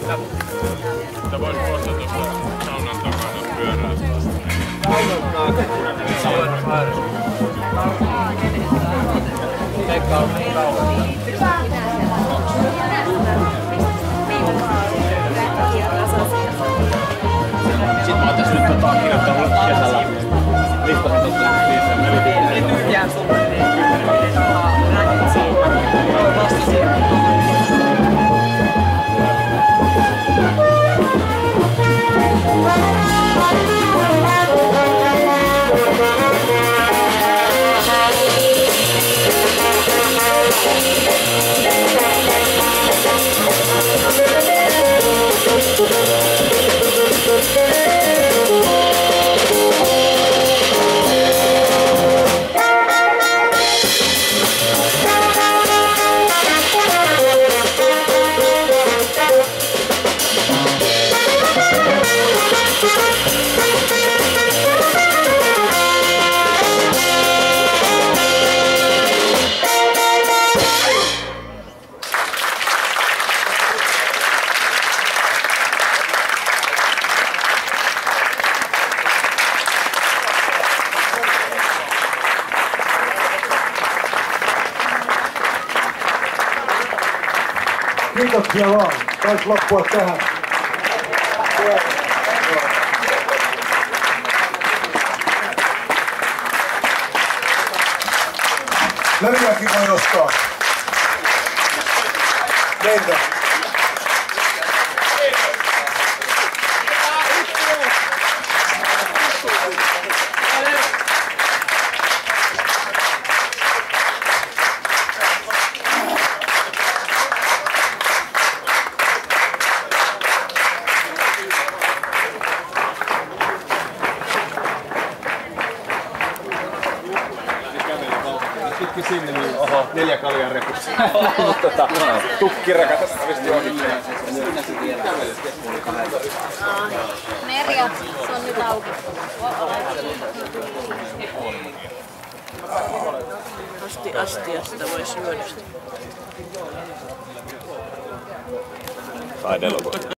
Sä vois juosta tuossa saunan takana pyörää. Pekka on niin kauan. Sitten mä oon tässä nyt kirjoittanut kesällä listasin tosta liittyen. Eli tyhjää sulle, niin räkit siitä. Vasta siitä. Kiitoksia vaan. Taisi loppua tähän. Leviäkin voi ostaa. Meiltä. Pitkin sinne, niin oho, 4 kaljaa repussa. Tukkiraka tästä visti ohittaa. Merja, se on nyt auki. Astiasta voi syödä. Taidelogo.